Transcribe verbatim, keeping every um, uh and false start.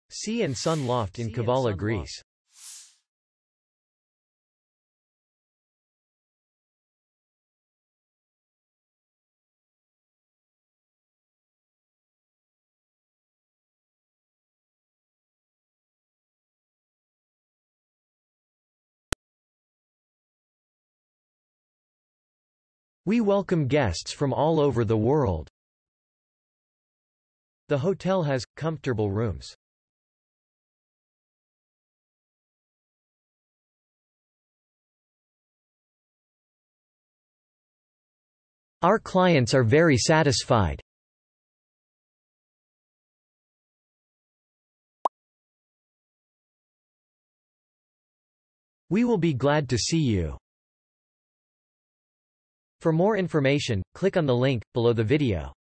Sea and Sun Loft in Kavala, Greece. We welcome guests from all over the world. The hotel has comfortable rooms. Our clients are very satisfied. We will be glad to see you. For more information, click on the link below the video.